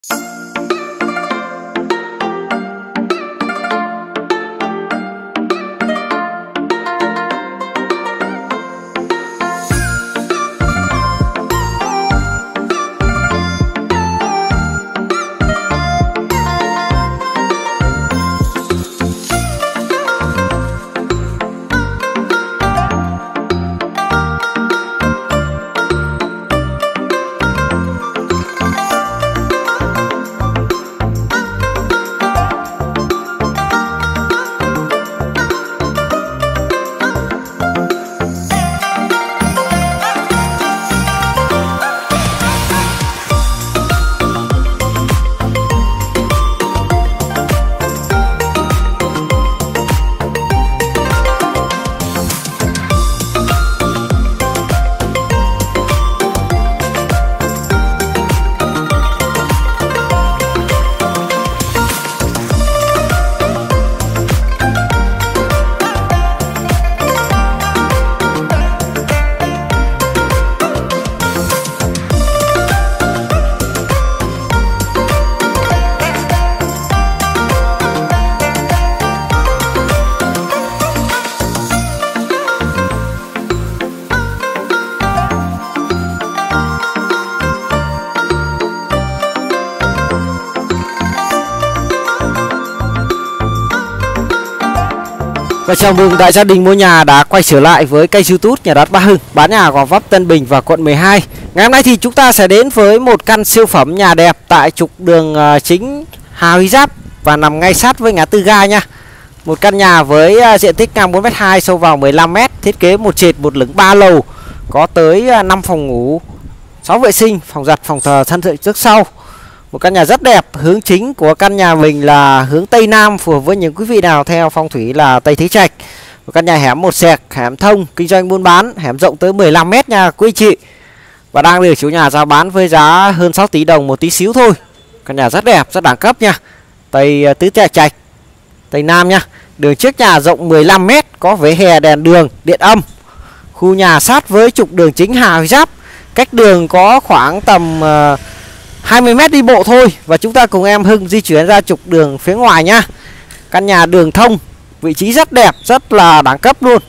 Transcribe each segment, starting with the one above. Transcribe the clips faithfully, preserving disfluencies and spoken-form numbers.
Và chào mừng đại gia đình mua nhà đã quay trở lại với kênh YouTube Nhà Đất Ba Hưng, bán nhà Gò Vấp, Tân Bình và quận mười hai. Ngày hôm nay thì chúng ta sẽ đến với một căn siêu phẩm nhà đẹp tại trục đường chính Hà Huy Giáp và nằm ngay sát với ngã tư ga nha. Một căn nhà với diện tích ngang bốn mét hai, sâu vào mười lăm mét, thiết kế một trệt một lửng ba lầu, có tới năm phòng ngủ, sáu vệ sinh, phòng giặt, phòng thờ, sân thượng trước sau. Một căn nhà rất đẹp. Hướng chính của căn nhà mình là hướng Tây Nam, phù hợp với những quý vị nào theo phong thủy là Tây Thế Trạch. Một căn nhà hẻm một sẹc, hẻm thông, kinh doanh buôn bán, hẻm rộng tới mười lăm mét nha quý chị. Và đang được chủ nhà giao bán với giá hơn sáu tỷ đồng, một tí xíu thôi. Căn nhà rất đẹp, rất đẳng cấp nha. Tây Tứ Trạch, Tây Nam nha. Đường trước nhà rộng mười lăm mét, có vỉa hè, đèn đường, điện âm. Khu nhà sát với trục đường chính Hà Huy Giáp. Cách đường có khoảng tầm uh, hai mươi mét đi bộ thôi. Và chúng ta cùng em Hưng di chuyển ra trục đường phía ngoài nha. Căn nhà đường thông, vị trí rất đẹp, rất là đẳng cấp luôn.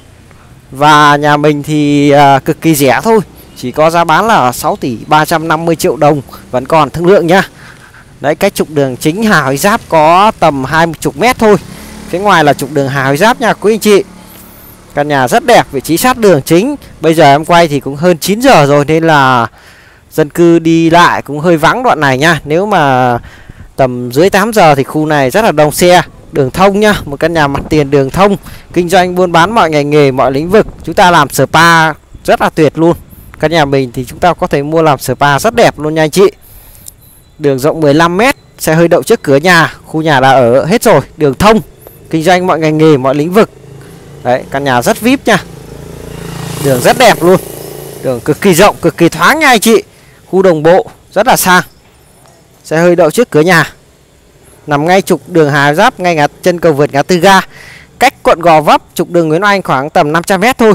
Và nhà mình thì uh, cực kỳ rẻ thôi, chỉ có giá bán là sáu tỷ ba trăm năm mươi triệu đồng, vẫn còn thương lượng nha. Đấy, cách trục đường chính Hà Huy Giáp có tầm hai mươi mét thôi. Phía ngoài là trục đường Hà Huy Giáp nha quý anh chị. Căn nhà rất đẹp, vị trí sát đường chính. Bây giờ em quay thì cũng hơn chín giờ rồi nên là dân cư đi lại cũng hơi vắng đoạn này nha. Nếu mà tầm dưới tám giờ thì khu này rất là đông xe. Đường thông nha, một căn nhà mặt tiền đường thông, kinh doanh buôn bán mọi ngành nghề, mọi lĩnh vực. Chúng ta làm spa rất là tuyệt luôn. Căn nhà mình thì chúng ta có thể mua làm spa rất đẹp luôn nha anh chị. Đường rộng mười lăm mét, xe hơi đậu trước cửa nhà, khu nhà đã ở hết rồi. Đường thông, kinh doanh mọi ngành nghề, mọi lĩnh vực. Đấy, căn nhà rất víp nha. Đường rất đẹp luôn. Đường cực kỳ rộng, cực kỳ thoáng nha anh chị. Khu đồng bộ, rất là sang. Xe hơi đậu trước cửa nhà. Nằm ngay trục đường Hà Huy Giáp, ngay ngã chân cầu vượt ngã tư ga. Cách quận Gò Vấp, trục đường Nguyễn Oanh khoảng tầm năm trăm mét thôi.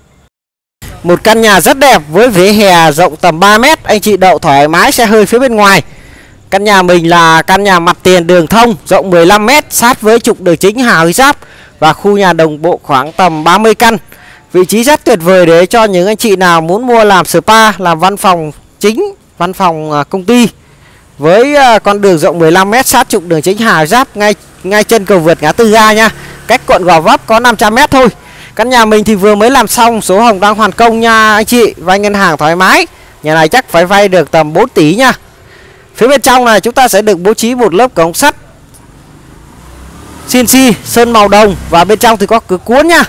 Một căn nhà rất đẹp với vỉa hè rộng tầm ba mét. Anh chị đậu thoải mái xe hơi phía bên ngoài. Căn nhà mình là căn nhà mặt tiền đường thông, rộng mười lăm mét, sát với trục đường chính Hà Huy Giáp. Và khu nhà đồng bộ khoảng tầm ba mươi căn. Vị trí rất tuyệt vời để cho những anh chị nào muốn mua làm spa, làm văn phòng chính, văn phòng công ty. Với con đường rộng mười lăm mét sát trục đường chính Hà Huy Giáp, ngay ngay chân cầu vượt ngã tư ga nha. Cách quận Gò Vấp có năm trăm mét thôi. Căn nhà mình thì vừa mới làm xong, sổ hồng đang hoàn công nha anh chị, vay ngân hàng thoải mái. Nhà này chắc phải vay được tầm bốn tỷ nha. Phía bên trong này chúng ta sẽ được bố trí một lớp cổng sắt xê en xê sơn màu đồng, và bên trong thì có cửa cuốn nha.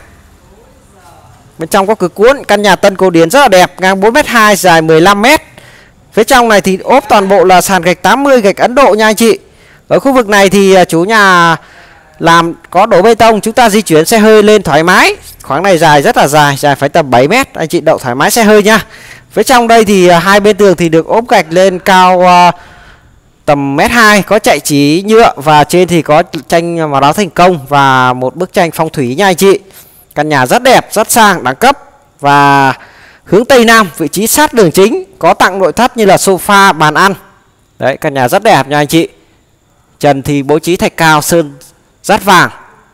Bên trong có cửa cuốn. Căn nhà tân cổ điển rất là đẹp, ngang bốn mét hai, dài mười lăm mét. Phía trong này thì ốp toàn bộ là sàn gạch tám mươi, gạch Ấn Độ nha anh chị. Ở khu vực này thì chủ nhà làm có đổ bê tông, chúng ta di chuyển xe hơi lên thoải mái. Khoảng này dài rất là dài, dài phải tầm bảy mét, anh chị đậu thoải mái xe hơi nha. Phía trong đây thì hai bên tường thì được ốp gạch lên cao uh, tầm mét hai, có chạy chỉ nhựa, và trên thì có tranh màu đáo thành công và một bức tranh phong thủy nha anh chị. Căn nhà rất đẹp, rất sang, đẳng cấp và hướng Tây Nam, vị trí sát đường chính, có tặng nội thất như là sofa, bàn ăn. Đấy, căn nhà rất đẹp nha anh chị. Trần thì bố trí thạch cao sơn dát vàng,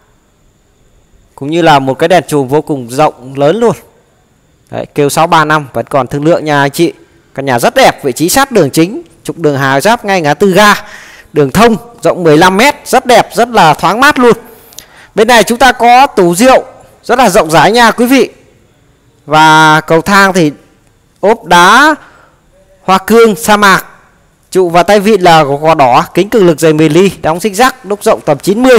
cũng như là một cái đèn chùm vô cùng rộng lớn luôn. Đấy, kêu sáu ba năm vẫn còn thương lượng nha anh chị. Căn nhà rất đẹp, vị trí sát đường chính, trục đường Hà Giáp ngay ngã tư ga, đường thông, rộng mười lăm mét, rất đẹp, rất là thoáng mát luôn. Bên này chúng ta có tủ rượu rất là rộng rãi nha quý vị. Và cầu thang thì ốp đá hoa cương sa mạc, trụ và tay vịn là gò đỏ, kính cường lực dày mười ly, đóng xích rắc, đúc rộng tầm chín mươi.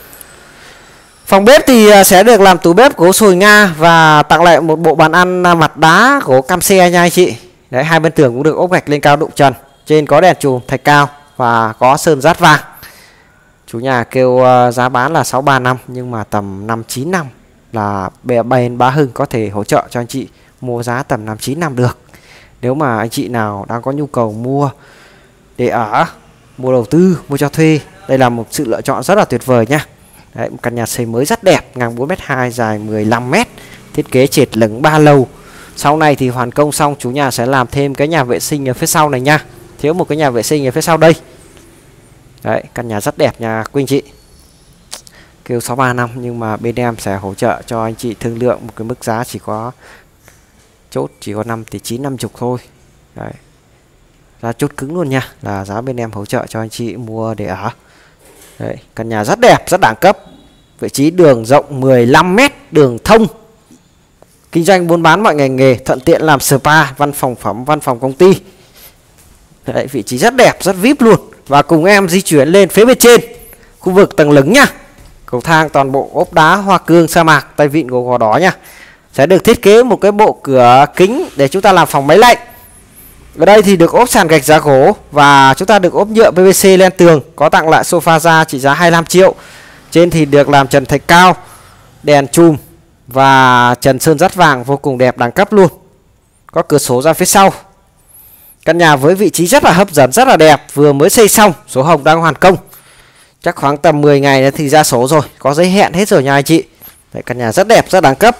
Phòng bếp thì sẽ được làm tủ bếp gỗ sồi Nga và tặng lại một bộ bàn ăn mặt đá gỗ cam xe nha anh chị. Đấy, hai bên tường cũng được ốp gạch lên cao đụng trần, trên có đèn chùm thạch cao và có sơn dát vàng. Chủ nhà kêu giá bán là sáu ba năm, nhưng mà tầm năm chín năm là bên Bá Hưng có thể hỗ trợ cho anh chị mua giá tầm năm chín năm được. Nếu mà anh chị nào đang có nhu cầu mua để ở, mua đầu tư, mua cho thuê, đây là một sự lựa chọn rất là tuyệt vời nha. Đấy, một căn nhà xây mới rất đẹp, ngang bốn mét hai, dài mười lăm mét, thiết kế trệt lửng ba lầu. Sau này thì hoàn công xong chủ nhà sẽ làm thêm cái nhà vệ sinh ở phía sau này nha. Thiếu một cái nhà vệ sinh ở phía sau đây. Đấy, căn nhà rất đẹp nha quý anh chị. Kêu sáu ba năm, nhưng mà bên em sẽ hỗ trợ cho anh chị thương lượng một cái mức giá chỉ có chốt chỉ có năm tỷ chín năm chục thôi. Đấy, giá chốt cứng luôn nha, là giá bên em hỗ trợ cho anh chị mua để ở. Đấy, căn nhà rất đẹp, rất đẳng cấp. Vị trí đường rộng mười lăm mét, đường thông, kinh doanh buôn bán mọi ngành nghề, thuận tiện làm spa, văn phòng phẩm, văn phòng công ty. Đấy, vị trí rất đẹp, rất vip luôn. Và cùng em di chuyển lên phía bên trên, khu vực tầng lửng nha. Cầu thang toàn bộ ốp đá hoa cương sa mạc, tay vịn gỗ gò đỏ nha. Sẽ được thiết kế một cái bộ cửa kính để chúng ta làm phòng máy lạnh. Ở đây thì được ốp sàn gạch giá gỗ và chúng ta được ốp nhựa pê vê xê lên tường, có tặng lại sofa da trị giá hai mươi lăm triệu. Trên thì được làm trần thạch cao, đèn chùm và trần sơn dát vàng vô cùng đẹp đẳng cấp luôn. Có cửa sổ ra phía sau. Căn nhà với vị trí rất là hấp dẫn, rất là đẹp, vừa mới xây xong, sổ hồng đang hoàn công. Chắc khoảng tầm mười ngày nữa thì ra sổ rồi, có giấy hẹn hết rồi nha anh chị. Đấy, căn nhà rất đẹp, rất đẳng cấp.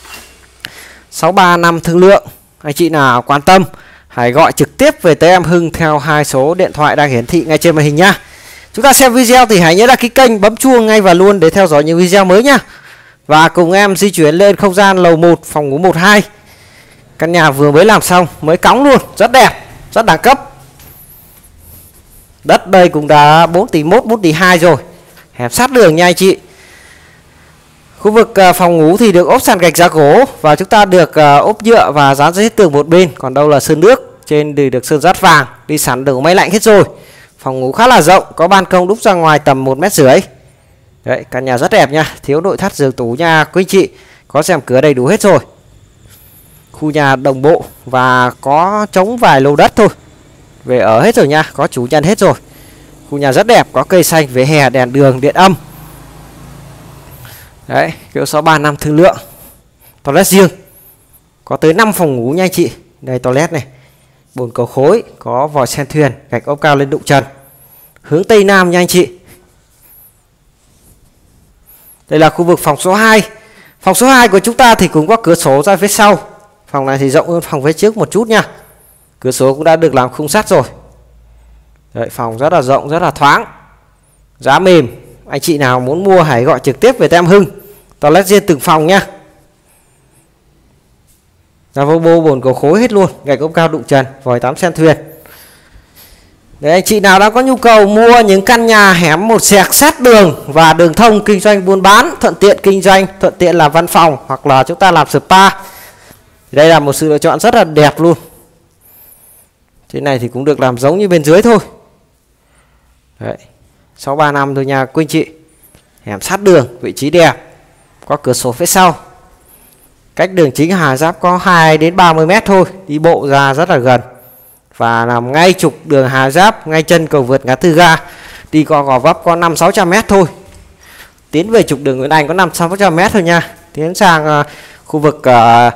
sáu ba năm thương lượng. Anh chị nào quan tâm hãy gọi trực tiếp về tới em Hưng theo hai số điện thoại đang hiển thị ngay trên màn hình nha. Chúng ta xem video thì hãy nhớ đăng ký kênh, bấm chuông ngay và luôn để theo dõi những video mới nha. Và cùng em di chuyển lên không gian lầu một, phòng ngủ một hai. Căn nhà vừa mới làm xong, mới cóng luôn, rất đẹp, rất đẳng cấp. Đất đây cũng đã bốn tỷ mốt, bốn tỷ hai rồi. Hẹp sát đường nha anh chị. Khu vực phòng ngủ thì được ốp sàn gạch giá gỗ và chúng ta được ốp nhựa và dán giấy tường một bên, còn đâu là sơn nước. Trên thì được sơn dát vàng, đi sẵn đường máy lạnh hết rồi. Phòng ngủ khá là rộng, có ban công đúc ra ngoài tầm một mét rưỡi. Đấy, căn nhà rất đẹp nha, thiếu nội thất giường tủ nha quý anh chị, có rèm cửa đầy đủ hết rồi. Khu nhà đồng bộ và có trống vài lô đất thôi, về ở hết rồi nha, có chủ nhân hết rồi. Khu nhà rất đẹp, có cây xanh, vỉa hè, đèn đường, điện âm. Đấy, kiểu sáu ba năm thương lượng. Toilet riêng, có tới năm phòng ngủ nha anh chị. Đây toilet này, bồn cầu khối, có vòi sen thuyền, gạch ốp cao lên đụng trần, hướng tây nam nha anh chị. Đây là khu vực phòng số hai. Phòng số hai của chúng ta thì cũng có cửa sổ ra phía sau. Phòng này thì rộng hơn phòng phía trước một chút nha. Cửa sổ cũng đã được làm khung sắt rồi. Đấy, phòng rất là rộng, rất là thoáng, giá mềm. Anh chị nào muốn mua hãy gọi trực tiếp về Tem Hưng. Toilet riêng từng phòng nha. Lavabo bồn cầu khối hết luôn, gạch ốp cao đụng trần, vòi tắm sen thuyền. Đấy, anh chị nào đang có nhu cầu mua những căn nhà hẻm một sẹc sát đường và đường thông, kinh doanh buôn bán, thuận tiện kinh doanh, thuận tiện làm văn phòng hoặc là chúng ta làm spa. Đây là một sự lựa chọn rất là đẹp luôn. Trên này thì cũng được làm giống như bên dưới thôi. Đấy, sáu ba năm thôi nha quý anh chị. Hẻm sát đường, vị trí đẹp, có cửa sổ phía sau. Cách đường chính Hà Giáp có hai đến ba mươi mét thôi, đi bộ ra rất là gần. Và nằm ngay trục đường Hà Giáp, ngay chân cầu vượt ngã tư ga. Đi qua Gò Vấp có năm sáu trăm mét thôi. Tiến về trục đường Nguyễn Anh có năm sáu trăm mét thôi nha. Tiến sang uh, khu vực uh,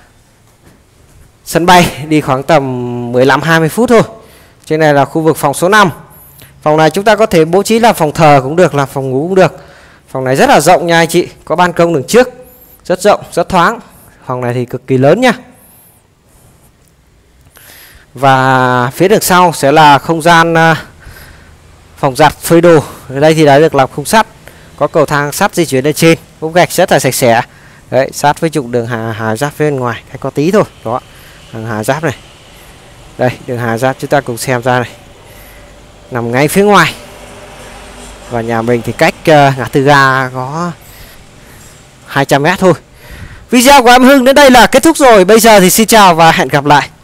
sân bay đi khoảng tầm mười lăm hai mươi phút thôi. Trên này là khu vực phòng số năm. Phòng này chúng ta có thể bố trí là phòng thờ cũng được, là phòng ngủ cũng được. Phòng này rất là rộng nha anh chị, có ban công đường trước, rất rộng, rất thoáng. Phòng này thì cực kỳ lớn nha. Và phía đằng sau sẽ là không gian uh, phòng giặt phơi đồ. Ở đây thì đã được làm khung sắt, có cầu thang sắt di chuyển lên trên, ốp gạch rất là sạch sẽ. Đấy, sát với trục đường hà, hà giáp phía bên ngoài, hay có tí thôi. Đó, đường hà giáp này. Đây, đường hà giáp chúng ta cùng xem ra này. Nằm ngay phía ngoài. Và nhà mình thì cách uh, ngã tư ga có hai trăm mét thôi. Video của em Hưng đến đây là kết thúc rồi. Bây giờ thì xin chào và hẹn gặp lại.